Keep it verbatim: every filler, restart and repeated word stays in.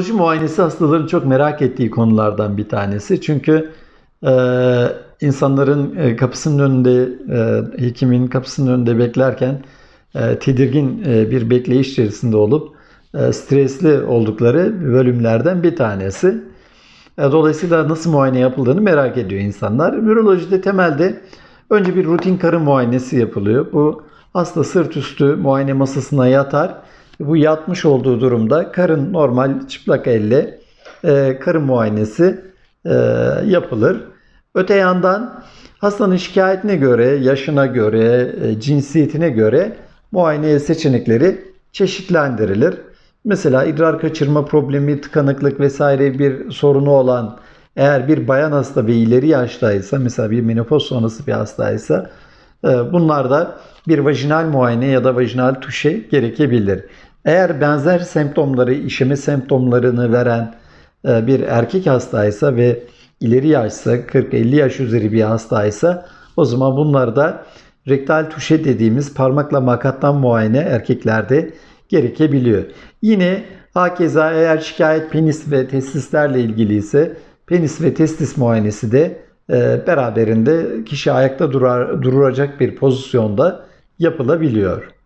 Üroloji muayenesi hastaların çok merak ettiği konulardan bir tanesi. Çünkü e, insanların e, kapısının önünde, e, hekimin kapısının önünde beklerken e, tedirgin e, bir bekleyiş içerisinde olup e, stresli oldukları bölümlerden bir tanesi. E, dolayısıyla nasıl muayene yapıldığını merak ediyor insanlar. Ürolojide temelde önce bir rutin karın muayenesi yapılıyor. Bu hasta sırt üstü muayene masasına yatar. Bu yatmış olduğu durumda karın normal çıplak elle e, karın muayenesi e, yapılır. Öte yandan hastanın şikayetine göre, yaşına göre, e, cinsiyetine göre muayene seçenekleri çeşitlendirilir. Mesela idrar kaçırma problemi, tıkanıklık vesaire bir sorunu olan, eğer bir bayan hasta ve ileri yaştaysa, mesela bir menopoz sonrası bir hastaysa, bunlarda bir vajinal muayene ya da vajinal tuşe gerekebilir. Eğer benzer semptomları, işeme semptomlarını veren bir erkek hastaysa ve ileri yaşsa, kırk elli yaş üzeri bir hastaysa, o zaman bunlarda rektal tuşe dediğimiz parmakla makattan muayene erkeklerde gerekebiliyor. Yine hakeza eğer şikayet penis ve testislerle ilgili ise penis ve testis muayenesi de e, beraberinde kişi ayakta durar, duracak bir pozisyonda yapılabiliyor.